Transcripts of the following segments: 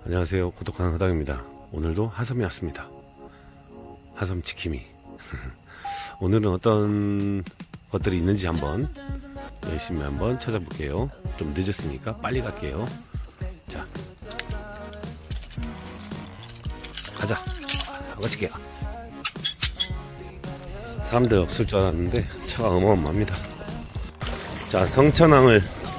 안녕하세요, 고독한 허당입니다. 오늘도 하섬이 왔습니다. 하섬 지킴이. 오늘은 어떤 것들이 있는지 한번 열심히 한번 찾아볼게요. 좀 늦었으니까 빨리 갈게요. 자, 가자. 같이 가. 사람들 없을 줄 알았는데 차가 어마어마합니다. 자, 성천항을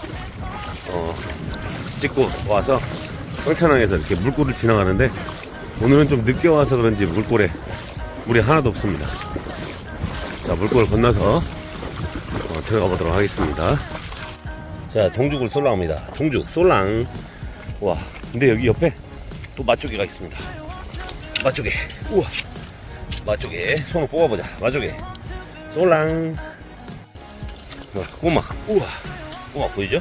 찍고 와서 성천항에서 이렇게 물골을 지나가는데 오늘은 좀 늦게 와서 그런지 물골에 물이 하나도 없습니다. 자, 물골을 건너서 들어가 보도록 하겠습니다. 자, 동죽을 쏠랑합니다. 동죽 쏠랑. 와, 근데 여기 옆에 또 맛조개가 있습니다. 맛조개. 우와, 맛조개. 손을 뽑아보자. 맛조개 쏠랑. 꼬막. 우와, 꼬막 보이죠?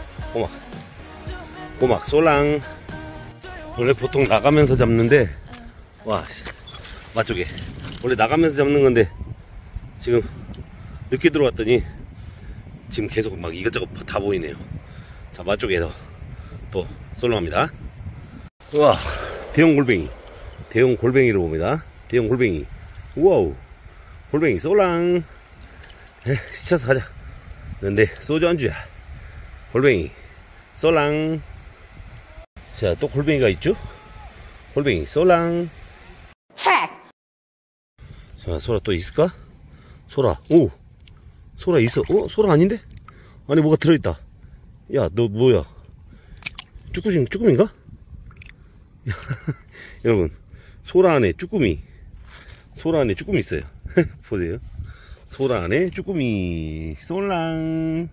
꼬막 쏠랑. 원래 보통 나가면서 잡는데, 와, 맛조개. 원래 나가면서 잡는 건데 지금 늦게 들어왔더니 지금 계속 막 이것저것 다 보이네요. 자, 맛조개에서 또 쏠랑합니다. 우와, 대형 골뱅이로 봅니다. 대형 골뱅이. 우와우, 골뱅이 쏠랑. 시쳐서 가자. 근데 소주 안주야. 골뱅이 쏠랑. 자, 또 골뱅이가 있죠? 골뱅이 쏠랑. 자, 소라 또 있을까? 소라. 오, 소라 있어. 소라 아닌데? 아니, 뭐가 들어있다. 야, 너 뭐야? 쭈꾸미인가? 여러분, 소라 안에 쭈꾸미 있어요. 보세요. 소라 안에 쭈꾸미 쏠랑.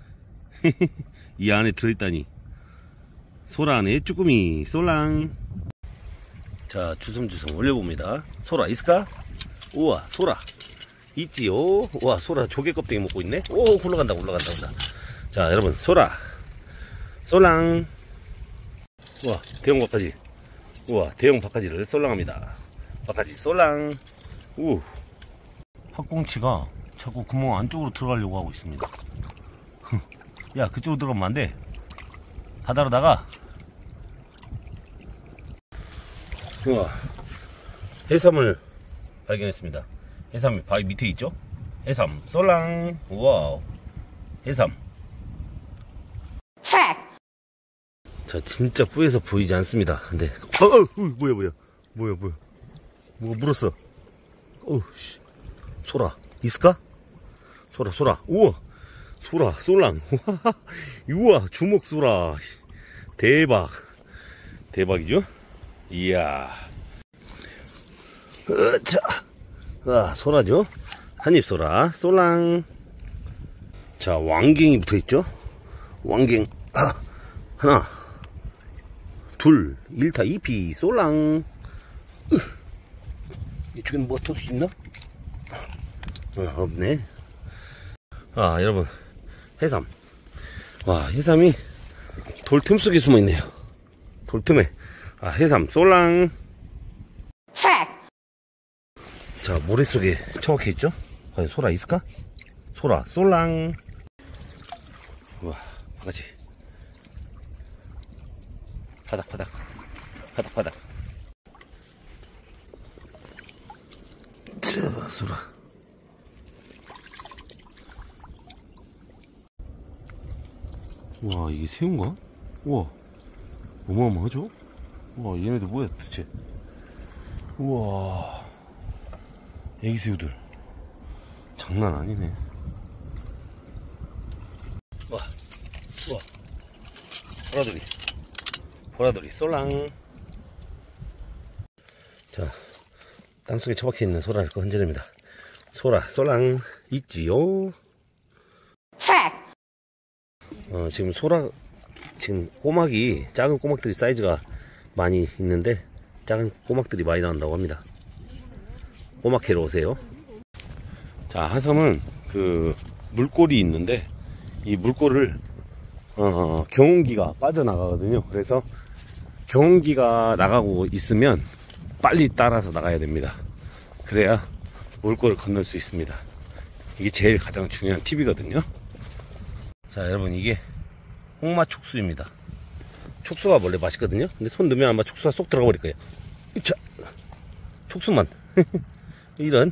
이 안에 들어있다니. 소라 안에 쭈꾸미 쏠랑. 자, 주섬주섬 올려봅니다. 소라 있을까? 우와, 소라 있지요. 우와, 소라 조개 껍데기 먹고 있네. 오, 올라간다. 자, 여러분, 소라 쏠랑. 우와, 대형 바가지. 우와, 대형 바가지를 쏠랑합니다. 바가지 쏠랑. 우, 학꽁치가 자꾸 구멍 안쪽으로 들어가려고 하고 있습니다. 야, 그쪽으로 들어가면 안 돼. 바다로 나가. 우와, 해삼을 발견했습니다. 해삼이 바위 밑에 있죠? 해삼 쏠랑. 우와, 해삼. 자, 진짜 뿌에서 보이지 않습니다. 근데 뭐야 뭐가 물었어. 씨, 소라 있을까? 소라. 우와, 소라 쏠랑. 우와, 주먹 소라. 대박이죠? 이야. 자, 소라죠? 한입 소라 쏠랑. 자, 왕갱이 붙어있죠? 왕갱. 하나, 둘, 1타 2피 쏠랑. 이쪽에는 뭐가 더 있나? 없네. 여러분, 해삼. 와, 해삼이 돌 틈 속에 숨어 있네요. 돌 틈에. 해삼 쏠랑. 자, 모래 속에 처박혀 있죠? 과연 소라 있을까? 소라 쏠랑. 우와, 바가지. 파닥. 자, 소라. 우와, 이게 새우인가? 우와, 어마어마하죠? 우와, 얘네들 뭐야 도대체? 우와, 애기 새우들 장난 아니네. 우와, 보라돌이 쏠랑. 자, 땅속에 처박혀 있는 소라를 건져냅니다. 소라 쏠랑 있지요. 지금 꼬막이, 작은 꼬막들이 사이즈가 많이 있는데 작은 꼬막들이 많이 나온다고 합니다. 꼬막 캐러 오세요. 자, 하섬은 그 물골이 있는데 이 물골을 경운기가 빠져나가거든요. 그래서 경운기가 나가고 있으면 빨리 따라서 나가야 됩니다. 그래야 물골을 건널 수 있습니다. 이게 제일 가장 중요한 팁이거든요. 자, 여러분, 이게 홍마촉수입니다. 촉수가 원래 맛있거든요. 근데 손 넣으면 아마 촉수가 쏙 들어가 버릴 거예요. 자, 촉수만. 이런.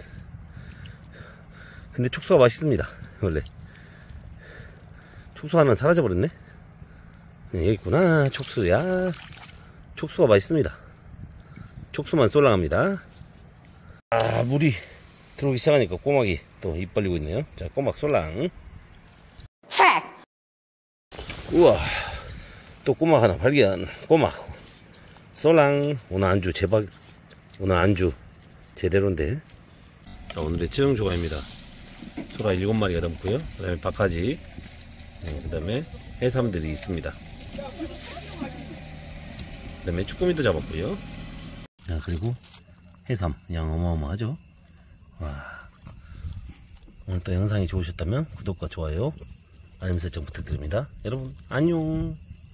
근데 촉수가 맛있습니다. 원래. 촉수 하나는 사라져 버렸네. 네, 여기 있구나. 촉수야. 촉수가 맛있습니다. 촉수만 쏠랑합니다. 아, 물이 들어오기 시작하니까 꼬막이 또 입 벌리고 있네요. 자, 꼬막 쏠랑. 우와, 또 꼬막 하나 발견. 꼬막 쏠랑. 오늘 안주 제발, 오늘 안주 제대로인데. 자, 오늘의 찌릉 조가입니다. 소라 7마리가 넘고요. 그 다음에 박하지, 그 다음에 해삼들이 있습니다. 그 다음에 쭈꾸미도 잡았고요. 자, 그리고 해삼 양 어마어마하죠. 와, 오늘 또 영상이 좋으셨다면 구독과 좋아요, 알림 설정 부탁드립니다. 여러분 안녕.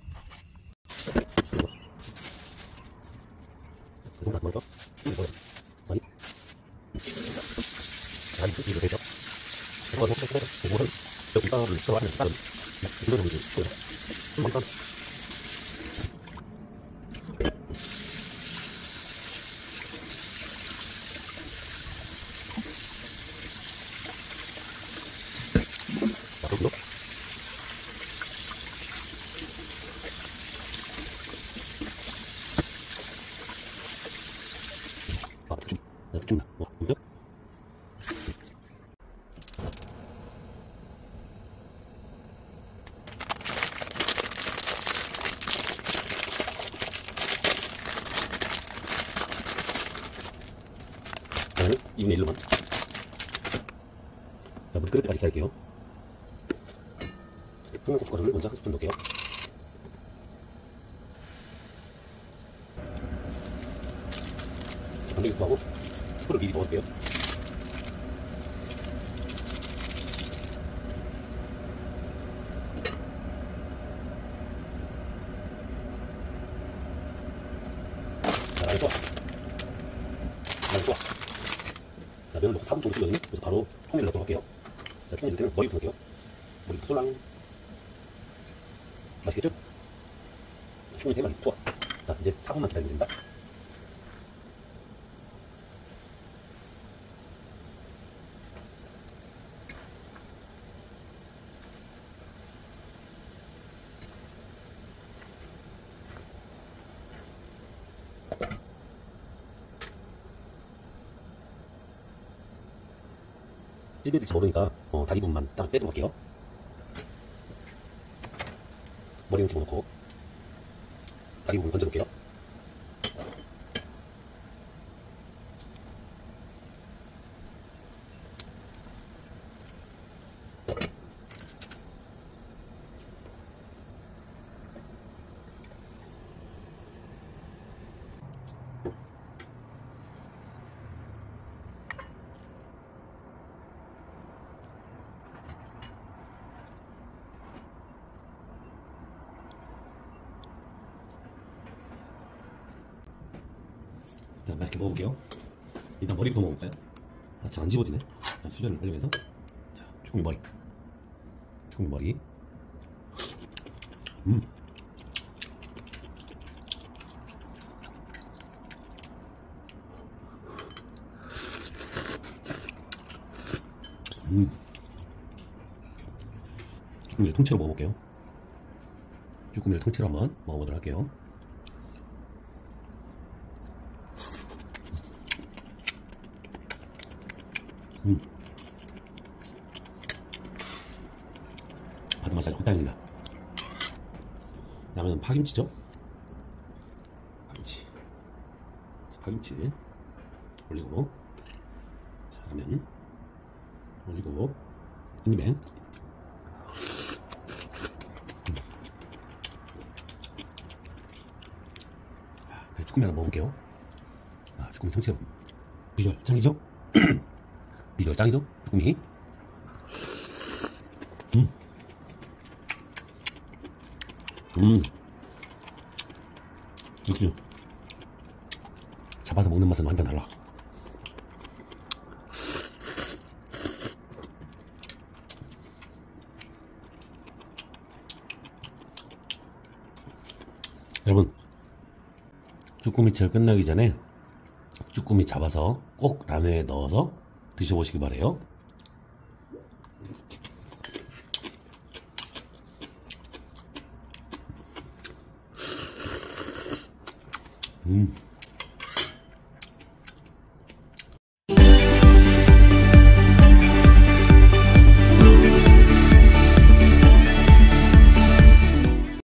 이분의 1로만. 자, 물 끓을 때까지 기다릴게요. 홍고춧가루를 먼저 한 스푼 넣을게요. 건더기 스프하고 스프를 미리 넣어볼게요. 자, 나는 또 자, 면을 넣고 4분 정도 끓거든요. 그래서 바로 통밀을 넣도록 할게요. 자, 통밀 넣을 때는 머리부터 넣을게요. 머리부터 쏠랑. 맛있겠죠? 충분히 3마리 투하. 자, 이제 4분만 기다리면 됩니다. 찌개질지 모르니까 다리 부분만 딱 빼도록 할게요. 머리는 집어넣고 다리 부분 건져볼게요. 자, 맛있게 먹어볼게요. 일단 머리부터 먹어볼까요? 아, 잘 안 집어지네. 자, 수저를 활용해서. 자, 쭈꾸미 머리. 쭈꾸미 머리. 쭈꾸미를 통째로 먹어볼게요. 쭈꾸미를 통째로 한번 먹어보도록 할게요. 바다 맛이 아주 확당입니다. 다음은 파김치죠. 파김치. 자, 파김치 올리고, 자, 라면 올리고, 한 입에. 쭈꾸미 하나 먹어볼게요. 아, 쭈꾸미 통째로. 비주얼 짱이죠? 비주얼 짱이죠? 쭈꾸미. 역시 잡아서 먹는 맛은 완전 달라. 쭈꾸미철 끝나기 전에 쭈꾸미 잡아서 꼭 라면에 넣어서 드셔보시기 바래요.